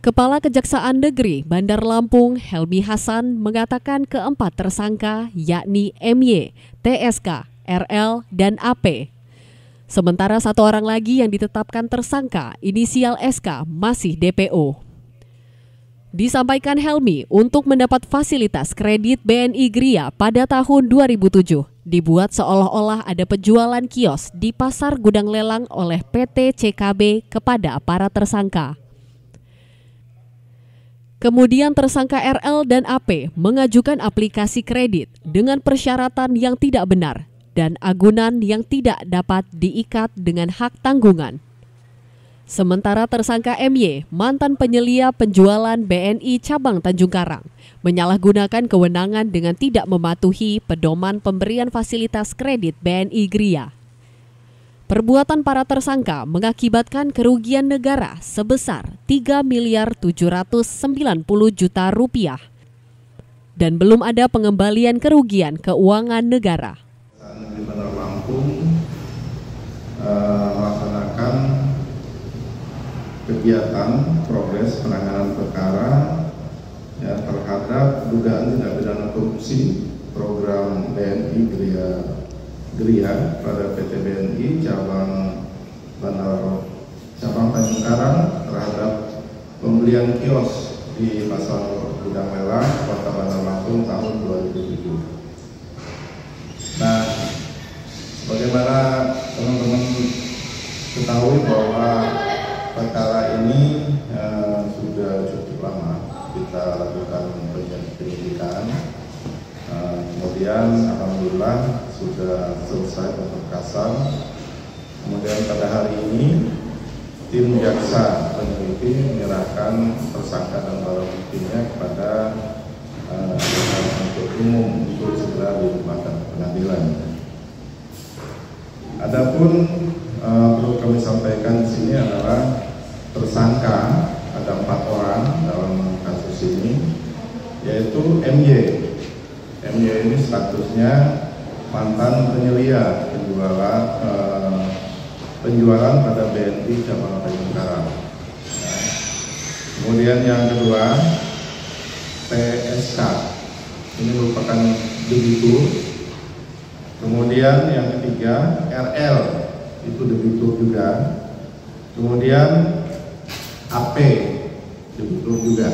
Kepala Kejaksaan Negeri Bandar Lampung, Helmi Hasan, mengatakan keempat tersangka yakni MY, TSK, RL, dan AP. Sementara satu orang lagi yang ditetapkan tersangka, inisial SK, masih DPO. Disampaikan Helmi, untuk mendapat fasilitas kredit BNI Gria pada tahun 2007, dibuat seolah-olah ada penjualan kios di pasar gudang lelang oleh PT CKB kepada para tersangka. Kemudian tersangka RL dan AP mengajukan aplikasi kredit dengan persyaratan yang tidak benar dan agunan yang tidak dapat diikat dengan hak tanggungan. Sementara tersangka MY, mantan penyelia penjualan BNI cabang Tanjung Karang, menyalahgunakan kewenangan dengan tidak mematuhi pedoman pemberian fasilitas kredit BNI Gria. Perbuatan para tersangka mengakibatkan kerugian negara sebesar 3.790.000.000 rupiah dan belum ada pengembalian kerugian keuangan negara. Di Bandar Lampung melaksanakan kegiatan progres penanganan perkara terhadap dugaan tindak pidana korupsi program BNI Gria pada PT BNI cabang Tanjung Karang terhadap pembelian kios di pasar gudang lelang Kota Bandar Lampung tahun 2007. Nah, bagaimana teman-teman ketahui bahwa perkara ini sudah cukup lama kita lakukan penyelidikan. Kemudian alhamdulillah sudah selesai pemberkasan. Kemudian pada hari ini tim jaksa penyelidik menyerahkan tersangka dan barang buktinya kepada penuntut umum untuk segera dilimpahkan ke pengadilan. Adapun perlu kami sampaikan di sini adalah tersangka ada 4 orang dalam kasus ini, yaitu MY. MY ini statusnya mantan penyelia penjualan pada BNI cabang Tanjung Karang. Kemudian yang kedua TSK, ini merupakan debitur. Kemudian yang ketiga RL, itu debitur juga. Kemudian AP, debitur juga.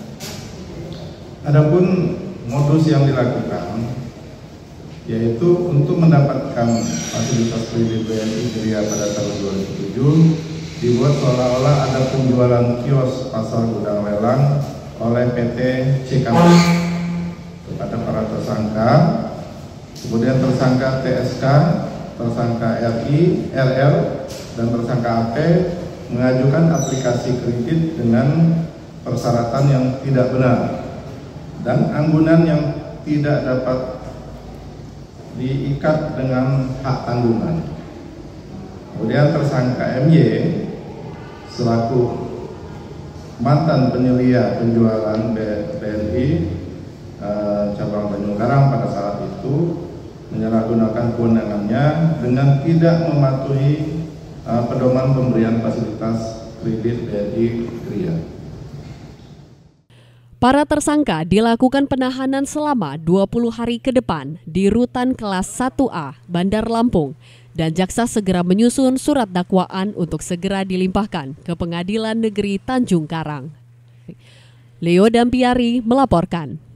Adapun modus yang dilakukan yaitu untuk mendapatkan fasilitas kredit BNI Gria pada tahun 2007 dibuat seolah-olah ada penjualan kios pasar gudang lelang oleh PT CKB kepada para tersangka. Kemudian tersangka TSK, tersangka RL, dan tersangka AP mengajukan aplikasi kredit dengan persyaratan yang tidak benar dan anggunan yang tidak dapat diikat dengan hak tanggungan. Kemudian tersangka MY selaku mantan penyelia penjualan BNI cabang Tanjung Karang pada saat itu menyalahgunakan kewenangannya dengan tidak mematuhi pedoman pemberian fasilitas kredit BNI Gria. Para tersangka dilakukan penahanan selama 20 hari ke depan di Rutan Kelas 1A Bandar Lampung dan jaksa segera menyusun surat dakwaan untuk segera dilimpahkan ke Pengadilan Negeri Tanjung Karang. Leo Dampiari melaporkan.